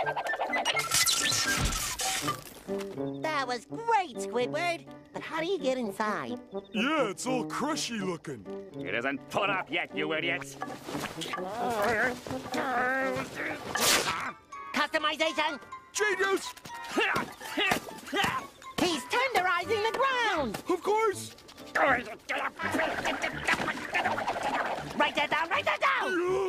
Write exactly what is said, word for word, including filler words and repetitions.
That was great, Squidward. But how do you get inside? Yeah, it's all crushy looking. It isn't put up yet, you idiots. Customization! Genius! He's tenderizing the ground! Of course! Write that down, write that down!